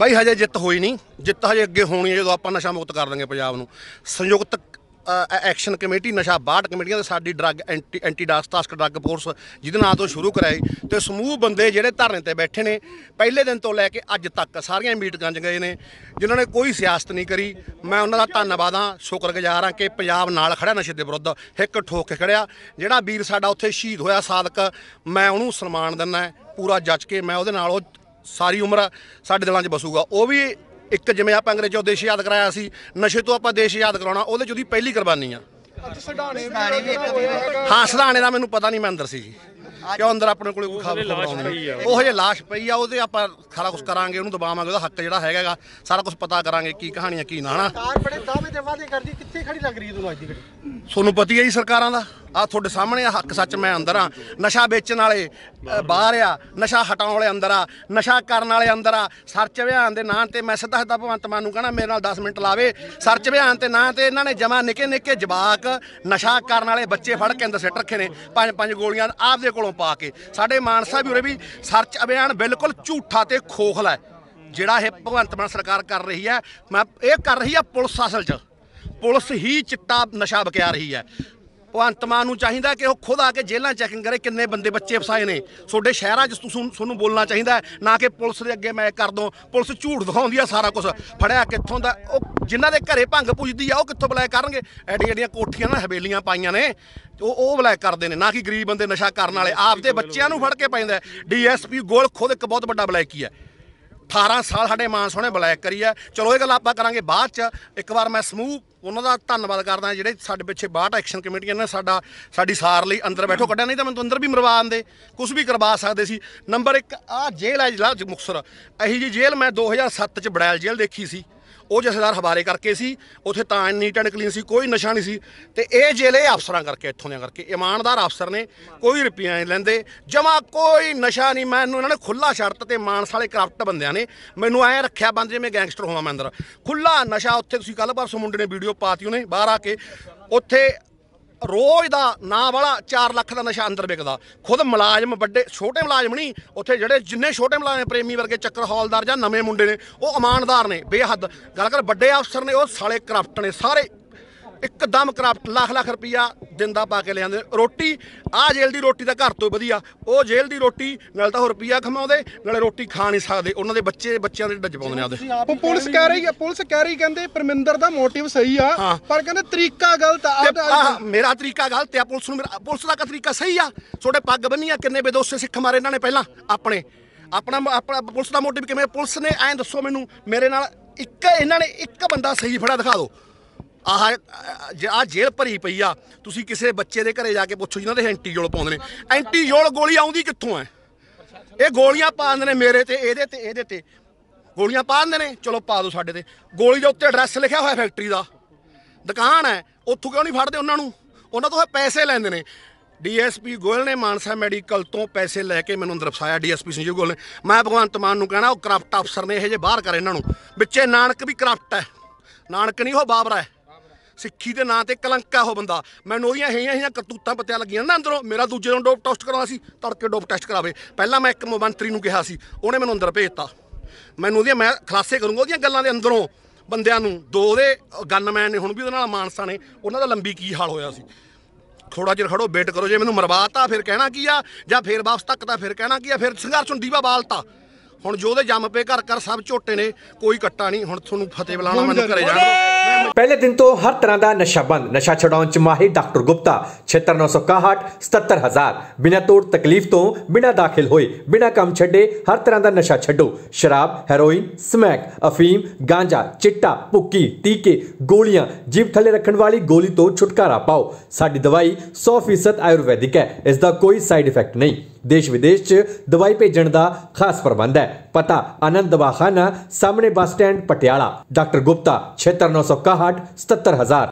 भाई हजे जित होई नहीं, जित हजे अगे होनी है जो आप नशा मुक्त कर देंगे पंजाब नूं। संयुक्त एक्शन कमेटी नशा 62 कमेटियां ते साडी drug anti task drug force जिहदे नां तो शुरू कराई ते समूह बंदे जिहड़े धरने ते बैठे ने पहले दिन तो लैके अज तक सारियां मीटिंगां च गए ने जिन्हों ने कोई सियासत नहीं करी। मैं उन्हां दा धन्नवाद हाँ, शुक्रगुजार हाँ कि पंजाब नाल खड़ा नशे दे विरुद्ध हिक ठोक के खड़िया। जिहड़ा वीर साडा उत्थे शहीद होया सादक, मैं उहनूं सन्मान दिंदा पूरा जच के। मैं उहदे नाल सारी उम्र साडे दिलां च बसूगा। वो भी एक जिवें आप अंग्रेजों देश आज़ाद कराया सी, नशे तो आप देश आज़ाद कराउणा उहदे च उहदी पहली कुर्बानी आ। हाँ सिधाने का मैनूं पता नहीं, मैं अंदर सी क्यों अंदर अपने कोल वो हजे लाश पई आ। उहदे आपां सारा कुछ करांगे, उहनूं दबावांगे, उहदा हक जिहड़ा हैगा सारा कुछ पता करांगे की कहानी की ना। सोनू पता है जी सरकारां दा आ तुहाडे सामने हक सच। मैं अंदर हाँ, नशा बेचण वाले बाहर आ, नशा हटाउण वाले अंदर आ, नशा करन वाले अंदर आ। सर्च अभियान दे नां ते मैं सीधा सीधा भगवंत मान नूं कहना मेरे नाल 10 मिनट लावे। सर्च अभियान ते नां ते इन्हां ने जमा निक्के निक्के जवाक नशा करन वाले बच्चे फड़ के अंदर सिੱਟ रखे ने 5-5 गोलियां आपदे कोलों पा के। साडे मानसा भी उरे भी सर्च अभियान बिल्कुल झूठा ते खोखला है जिहड़ा ये भगवंत मान सरकार कर रही है। मैं ये कर रही है पुलिस, असल च पुलिस ही चिट्टा नशा बकिया रही है। भगवंत मान नूं चाहीदा कि वो खुद आके जेलों चैकिंग करे किन्ने बंदे बच्चे फसाए ने तुहाडे शहरां च। तुहानूं बोलना चाहिदा ना कि पुलिस दे अगे मैं कर दूं। पुलिस झूठ दिखाउंदी आ सारा कुछ, फड़िया कित्थों दा जिन्हां दे घरे भंग पुजदी आ वो कित्थों बलैक करनगे। एडियां एडियां कोठियां ना हवेलियां पाईयां ने वो बलैक करते हैं, ना कि गरीब बंदे नशा करन वाले आपदे बच्चिआं नूं फड़ के पैंदा। DSP गोल खुद एक बहुत बड़ा बलैकी है। 18 साल साडे मानसा ने बलैक करी है। चलो ये गल आपां करांगे बाद च। एक बार मैं समूह उन्हों का धन्नवाद करदा जिहड़े साडे पिछे 62 एक्शन कमेटियां ने साडी सार लई अंदर बैठो कढ़िया, नहीं तो मैं अंदर भी मरवा आंदे, कुछ भी करवा सकते सी। नंबर 1 आ जेल है जिला मुक्तसर, अही जी जेल मैं 2007 च बड़ैल जेल देखी सी। वो जथेदार हवाले करके सी, उत्थे तां नीट एंड क्लीन सी, कोई नशा नहीं सी। ते ये जेल ये अफसरां करके इत्थों दे करके ईमानदार अफसर ने, कोई रुपया नहीं लैंदे, जमा कोई नशा नहीं। मैनूं इन्हां ने खुला छड्डता ते मानसा वाले करप्ट बंदियां ने मैनूं ऐ रखिया बंद जिवें गैंगस्टर होवां मैं अंदर। खुला नशा उत्थे तुसीं कल परसों मुंडे ने वीडियो पाती उहने बाहर आके, उत्थे रोज़ का ना वाला 4 लाख का नशा अंदर विकदा। खुद मुलाजम बड़े छोटे मुलाजम नहीं, उत्थे जिहड़े जिन्ने छोटे मुलाजम प्रेमी वर्गे चक्कर हौलदार जां नवे मुंडे ने वो ईमानदार ने बेहद। गल कर बड़े अफसर ने वो साले करप्ट ने सारे, एकदम करप्ट। लाख रुपया दिन का पा के ले आंदे। रोटी आ जेल की रोटी तो घर तो वधिया, वो जेल की रोटी नाल तां रुपया खमाउंदे नाले रोटी खा नहीं सकते। उन्होंने बच्चों के ढिੱਡ पाउंदे ने। पुलिस कह रही कहंदे परमिंदर दा मोटिव सही आ, पर कहंदे तरीका गलत आ। मेरा तरीका गलत आ, पुलिस का तरीका सही आ। छोटे पग बन्नी किन्ने बेदोसे सिख मारे इन्होंने पहला अपना पुलिस का मोटिव किवें? पुलिस ने ऐं दसो मैनूं, मेरे नाल इन्होंने एक बंदा सही फड़िया दिखा दो। आ जेल भरी पई आ, तुसीं किसी बच्चे के घरे जाके पुछो जिन्हां दे एंटीजोल पाउंदे ने। एंटीजोल गोली आउंदी कित्थों है? ये गोलियां पाउंदे ने मेरे ते इहदे ते गोलियां पाउंदे ने। चलो पा दो साडे ते। गोली दे उत्ते एड्रैस लिखिया होया फैक्ट्री दा, दुकान है, उत्थों क्यों नहीं फड़दे उन्हां नूं? उन्हां तों पैसे लैंदे ने। DSP गोयल ने मानसा मैडिकल तो पैसे लैके मैनूं अंदर फसाया। DSP संजीव गोयल ने। मैं भगवंत मान नूं कहना वो करप्ट अफसर ने, ये बाहर कर इन्हां नूं। विचे नानक भी करप्ट है, नानक नहीं वो बाबरा है। सिੱਖੀ ਦੇ ਨਾਂ ਤੇ ਕਲੰਕ ਹੈ ਉਹ ਬੰਦਾ। ਮੈਨੂੰ ਉਹਦੀਆਂਹੀਆਂ ਕਰਤੂਤਾਂ ਪਤਿਆ ਲੱਗੀਆਂ ਨਾ ਅੰਦਰੋਂ। ਮੇਰਾ ਦੂਜੇ ਨੂੰ ਡੋਪ ਟੈਸਟ ਕਰਾਉਣਾ ਸੀ, ਤੜਕੇ ਡੋਪ ਟੈਸਟ ਕਰਾਵੇ। ਪਹਿਲਾਂ ਮੈਂ ਇੱਕ ਮੰਤਰੀ ਨੂੰ ਕਿਹਾ ਸੀ, ਉਹਨੇ ਮੈਨੂੰ ਅੰਦਰ ਭੇਜਤਾ। ਮੈਨੂੰ ਉਹਦੀਆਂ ਮੈਂ ਖੁਲਾਸੇ ਕਰੂੰਗਾ ਉਹਦੀਆਂ ਗੱਲਾਂ ਦੇ ਅੰਦਰੋਂ ਬੰਦਿਆਂ ਨੂੰ। 2 ਦੇ ਗਨਮੈਨ ਨੇ ਹੁਣ ਵੀ ਉਹਦੇ ਨਾਲ ਮਾਨਸਾ ਨੇ, ਉਹਨਾਂ ਦਾ ਲੰਬੀ ਕੀ ਹਾਲ ਹੋਇਆ ਸੀ। ਥੋੜਾ ਚਿਰ ਖੜੋ ਵੇਟ ਕਰੋ, ਜੇ ਮੈਨੂੰ ਮਰਵਾਤਾ ਫਿਰ ਕਹਿਣਾ ਕੀ ਆ, ਜਾਂ ਫਿਰ ਵਾਪਸ ਧੱਕਦਾ ਫਿਰ ਕਹਿਣਾ ਕੀ ਆ। ਫਿਰ ਸੰਘਰਸ਼ ਨੂੰ ਦੀਵਾ ਬਾਲਤਾ। ਹੁਣ ਜੋ ਦੇ ਜੰਮ पे घर सब झोटे ने, कोई कट्टा नहीं। ਹੁਣ ਤੁਹਾਨੂੰ ਫਤਿਹ ਬੁਲਾਣਾ ਮੈਨੂੰ ਘਰੇ ਜਾਣ। पहले दिन तो हर तरह का नशा बंद। नशा छुड़ाउण च माहिर डॉक्टर गुप्ता 76 961 77 000। बिना तोड़ तकलीफ तो बिना दाखिल होए बिना काम छड्डे हर तरह का नशा छड्डो। शराब, हेरोइन, स्मैक, अफीम, गांजा, चिट्टा, भुक्की, टीके, गोलियां, जीभ थले रखने वाली गोली तो छुटकारा पाओ। साडी दवाई 100% आयुर्वैदिक है, इसका कोई साइड इफेक्ट नहीं। देश विदेश च दवाई भेजण दा खास प्रबंध है। पता आनंद दवाखाना सामने bus stand Patiala. Doctor Gupta 76 961 77 000।